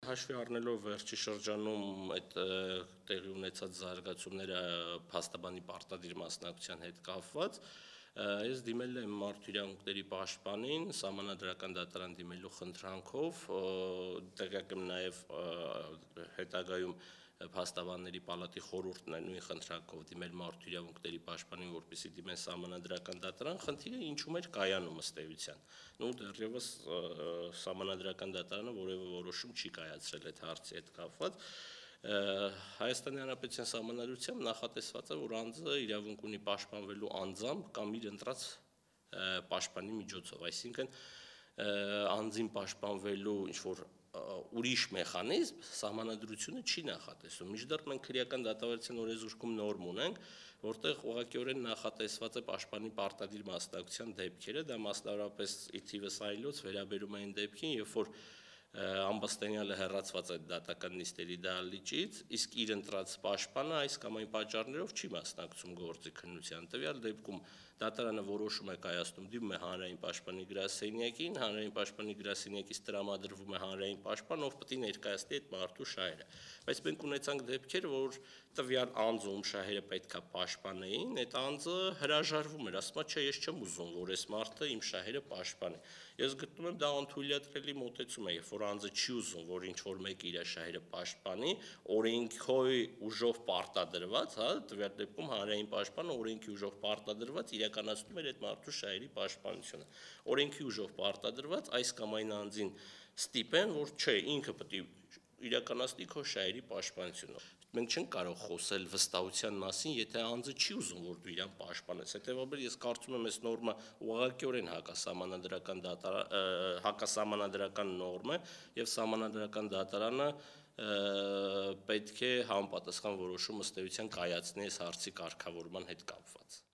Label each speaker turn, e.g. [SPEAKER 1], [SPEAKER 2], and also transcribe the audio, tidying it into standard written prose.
[SPEAKER 1] Հաշվի առնելով վերջի շրջանում այդ տեղի ունեցած զարգացումները փաստաբանի պարտադիր մասնակցության հետ կապված, ես դիմել եմ Մարդու իրավունքների պաշտպանին, Սահմանադրական դատարան դիմելու խնդրանքով, տեղյակ եմ նաև հետագայում Փաստաբանների պալատի խորհուրդն է նույն խնդրանքով դիմել Մարդու իրավունքների պաշտպանին, որպեսզի դիմեն Սահմանադրական դատարան, խնդիրը ինչու էր կայանում ըստ էության։ Դեռևս Սահմանադրական դատարանը որևէ որոշում չի կայացրել այդ հարցի հետ կապված։ Հայաստանի Հանրապետության Սահմանադրությամբ նախատեսված է, որ անձը իրավունք ունի պաշտպանվելու անձամբ կամ իր ընտրած պաշտպանի միջոցով, այսինքն անձին պաշտպանվելու ինչ-որ ուրիշ մեխանիզմ Սահմանադրությունը չի նախատեսում։ Մինչդեռ մենք քրեական դատավարության օրենսգրքում նորմ ունենք, որտեղ ուղղակիորեն նախատեսված է պաշտպանի պարտադիր մասնակցության դեպքերը, դա մասնավորապես ի թիվս այլոց վերաբերում է այն դեպքին, երբ որ ամբաստանյալը հեռացված է դատական նիստերի դահլիճից, իսկ իր ընտրած պաշտպանը այս կամ այն պատճառներով չի մասնակցում գործի քննության։ Տվյալ դեպքում դատարանը որոշում է կայացնում, դիմում է հանրային պաշտպանի գրասենյակին, հանրային պաշտպանի գրասենյակից տրամադրվում է հանրային պաշտպան, ով պետք է ներկայացնի այդ մարդու շահերը։ Բայց մենք ունեցանք դեպքեր, որ տվյալ անձը, ում շահերը պետք է պաշտպանեին, այդ անձը հրաժարվում էր, ասում է, չէ, ես չեմ ուզում, որ այս մարդը իմ շահերը պաշտպանի։ Ես գտնում եմ դա անթույլատրելի մոտեցում է, երբ որ անձը չի ուզում, որ ինչ-որ մեկը իր շահերը պաշտպանի, օրենքի ուժով պարտադրված, տվյալ դեպքում հանրային պաշտպանը օրենքի ուժով պարտադրված իրականացնում էր այդ մարդու շահերի պաշտպանությունը։ Օրենքի ուժով պարտադրված այս կամ այն անձին ստիպեն, որ չէ, ինքը պետք է իրականացնի քո շահերի պաշտպանությունը։ Մենք չենք կարող խոսել վստահության մասին, եթե անձը չի ուզում, որ դու իրան պաշտպանես։ Հետևաբար ես կարծում եմ, այս նորմը ուղղակիորեն հակասահմանադրական նորմ է, եւ Սահմանադրական դատարանը պետք է համապատասխան որոշում ըստ էության կայացնի այս հարցի կարգավորման հետ կապված։